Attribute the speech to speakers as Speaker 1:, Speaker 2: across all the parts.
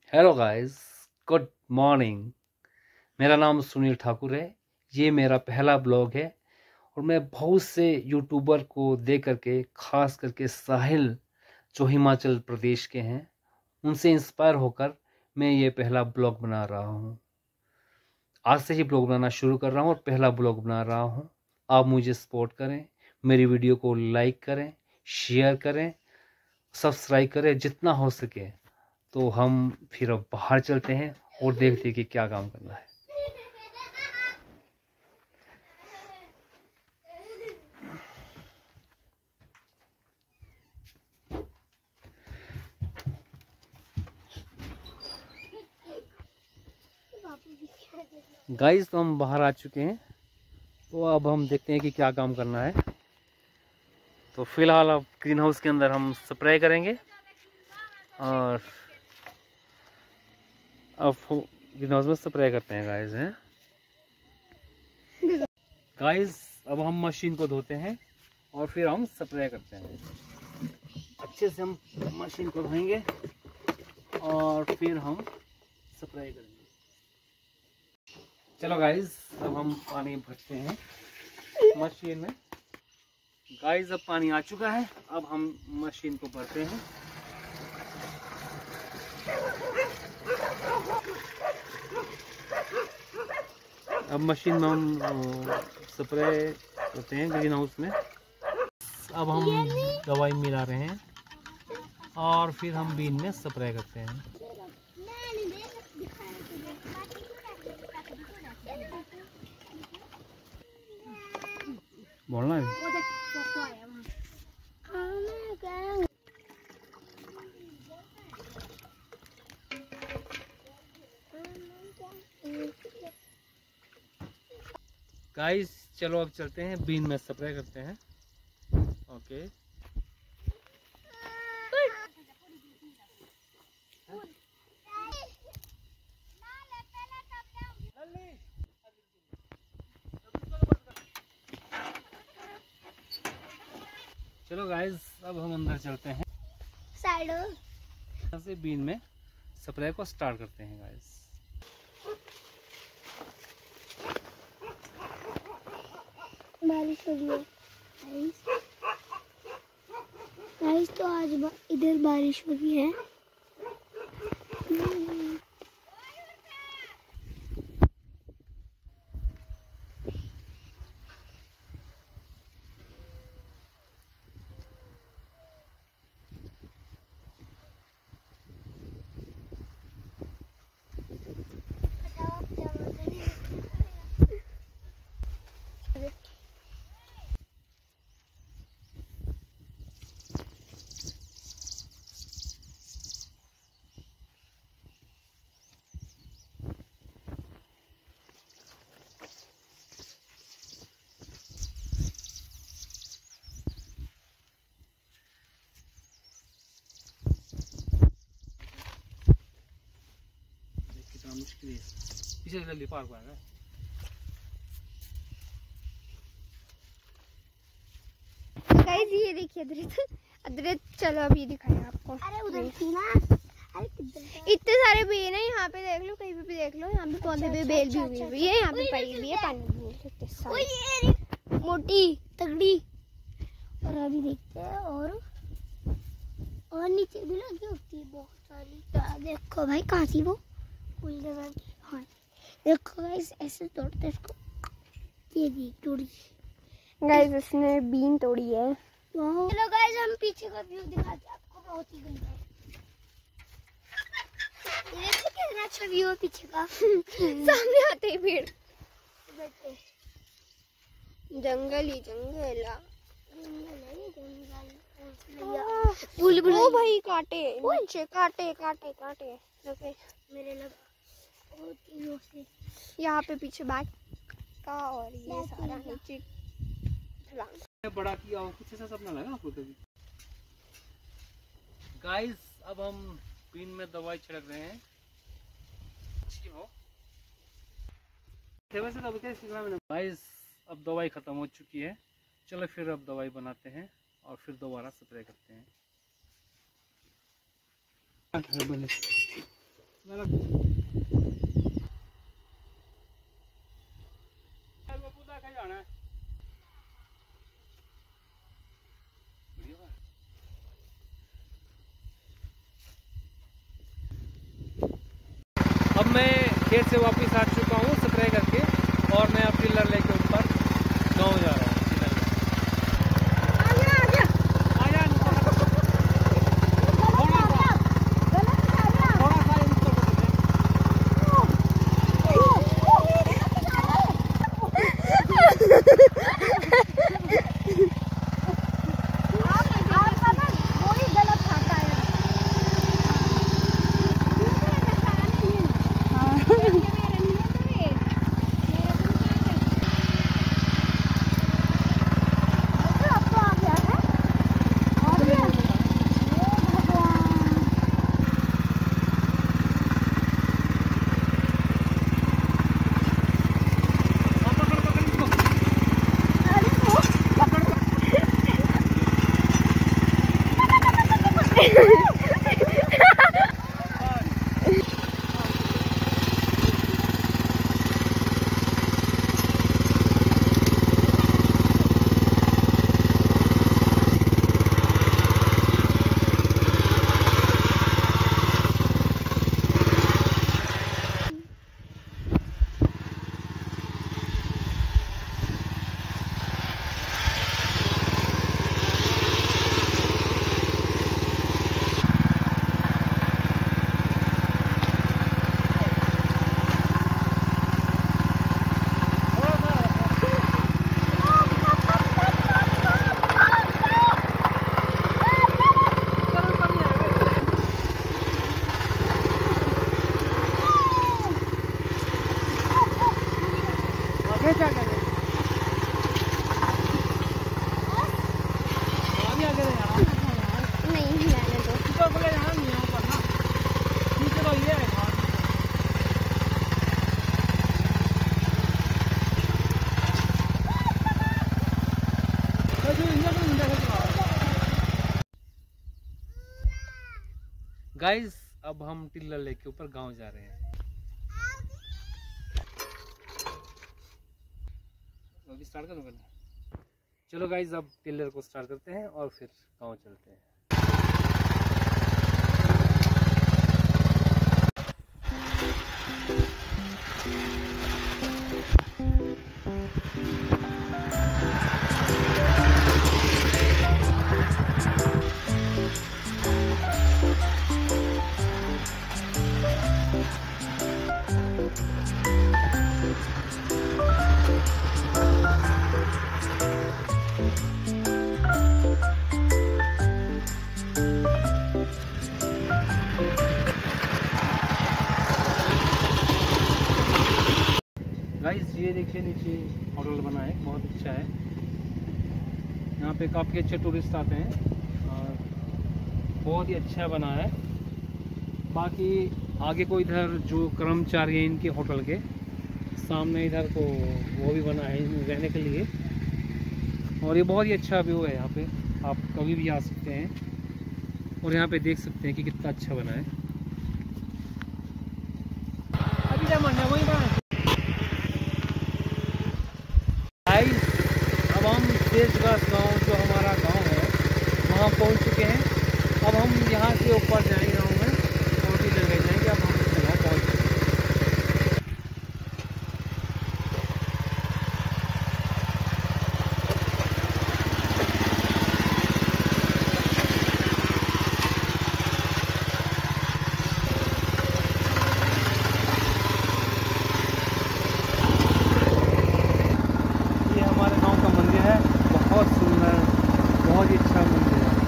Speaker 1: Hello guys, good morning. मेरा नाम सुनील ठाकुर है। ये मेरा पहला ब्लॉग है और मैं बहुत से यूट्यूबर को देख करके, खास करके साहिल जो हिमाचल प्रदेश के हैं, उनसे इंस्पायर होकर मैं ये पहला ब्लॉग बना रहा हूँ। आज से ही ब्लॉग बनाना शुरू कर रहा हूँ और पहला ब्लॉग बना रहा हूँ। आप मुझे सपोर्ट करें, मेरी वीडियो को लाइक करें, शेयर करें, सब्सक्राइब करें जितना हो सके। तो हम फिर अब बाहर चलते हैं और देखते हैं कि क्या काम करना है। गाइस, तो हम बाहर आ चुके हैं, तो अब हम देखते हैं कि क्या काम करना है। तो फिलहाल अब ग्रीन हाउस के अंदर हम स्प्रे करेंगे और अब ग्रीन हाउस में स्प्रे करते हैं गाइस। अब हम मशीन को धोते हैं और फिर हम स्प्रे करते हैं। अच्छे से हम मशीन को धोएंगे और फिर हम स्प्रे करेंगे। चलो गाइस, अब हम पानी भरते हैं मशीन में। गाइस, अब पानी आ चुका है, अब हम मशीन को भरते हैं। अब मशीन में हम स्प्रे करते हैं ग्रीन हाउस में। अब हम दवाई मिला रहे हैं और फिर हम बीन में स्प्रे करते हैं। बोलना है। गाइस, चलो अब चलते हैं, बीन में स्प्रे करते हैं। ओके। चलो गाइस, अब हम अंदर चलते हैं। साइड से बीन में स्प्रे को स्टार्ट करते हैं गाइस।
Speaker 2: बारिश हो रही है गाइस, तो आज इधर बारिश हो रही है।
Speaker 1: मुश्किल है, पीछे जल्दी पार पाएगा।
Speaker 2: गाइस, ये देखिए अदरक चलो अभी दिखाएं आपको। अरे उधर थी ना। अरे इतने सारे बेल हैं यहाँ पे, देख लो, कहीं पे भी देख लो। यहाँ पे पौधे पे बेल भी उगी हुई है, यहाँ पे पड़ी हुई है, पानी भी मोटी तगड़ी। और अभी देखते हैं और नीचे भी लगी होती है बहुत सारी। तो देखो भाई, कहाँ थी वो फूल जगह की। हाँ देखो गाइस, ऐसे तोड़ते इसको। ये भी तोड़ी गाइस, उसने बीन तोड़ी है। चलो गाइस, हम पीछे का व्यू दिखाते हैं आपको, बहुत ही गंदा है। देखो कितना अच्छा व्यू है पीछे का। सामने आते ही पेड़, जंगल ही जंगल, जंगल। ओ भाई, काटे नीचे, काटे काटे काटे मेरे लगा। यहाँ पे पीछे बैक का और ये सारा नीचे
Speaker 1: बड़ा किया हो, कुछ ऐसा सपना लगा आपको कभी? गाइस, अब हम बीन में दवाई छिड़क रहे हैं। अच्छी हो वैसे तो क्या सीखना मैंने। गाइस, अब दवाई खत्म हो चुकी है। चलो फिर अब दवाई बनाते हैं और फिर दोबारा स्प्रे करते हैं। अब मैं खेत से वापस आ चुका हूँ स्प्रे करके, और मैं अब टिलर लेके ऊपर गाँव जा रहा हूँ। गाइस अब हम टिल्लर लेके ऊपर गांव जा रहे हैं। अभी स्टार्ट करूँ पहले। चलो गाइस अब टिल्लर को स्टार्ट करते हैं और फिर गांव चलते हैं। गाइस ये देखिए नीचे होटल बना है, बहुत अच्छा है। यहाँ पे काफ़ी अच्छे टूरिस्ट आते हैं और बहुत ही अच्छा बना है। बाकी आगे को इधर जो कर्मचारी हैं इनके होटल के सामने इधर को वो भी बना है रहने के लिए, और ये बहुत ही अच्छा व्यू है। यहाँ पे आप कभी भी आ सकते हैं और यहाँ पे देख सकते हैं कि कितना अच्छा बना है। अभी अब हम तेजगास गांव जो हमारा गांव है वहाँ पहुँच चुके हैं। अब हम यहाँ से ऊपर जाएंगे गाँव में और भी जगह जाएंगे। अब हम गाँव पहुँच चुके हैं। ये हमारे गांव का मंदिर है, बहुत सुंदर, बहुत ही अच्छा मंदिर है।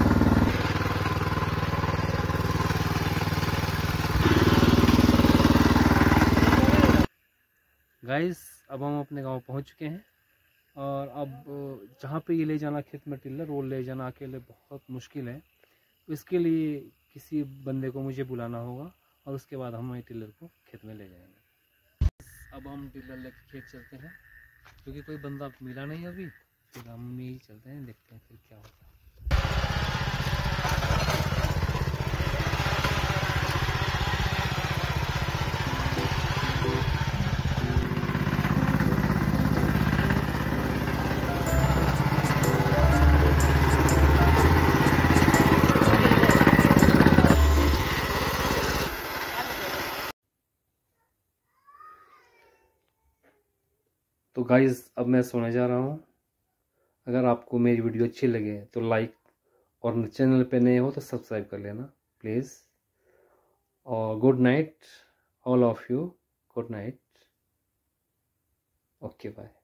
Speaker 1: गाइस अब हम अपने गांव पहुंच चुके हैं और अब जहां पे ये ले जाना खेत में टिल्लर, वो ले जाना अकेले बहुत मुश्किल है। इसके लिए किसी बंदे को मुझे बुलाना होगा और उसके बाद हम टिल्लर को खेत में ले जाएंगे। अब हम टिल्लर लेकर खेत चलते हैं क्योंकि कोई बंदा मिला नहीं अभी। फिर हम यही चलते हैं, देखते हैं फिर क्या होता है। तो गाइस अब मैं सोने जा रहा हूँ। अगर आपको मेरी वीडियो अच्छी लगे तो लाइक, और चैनल पे नए हो तो सब्सक्राइब कर लेना प्लीज़। और good night all of you, good night, okay bye.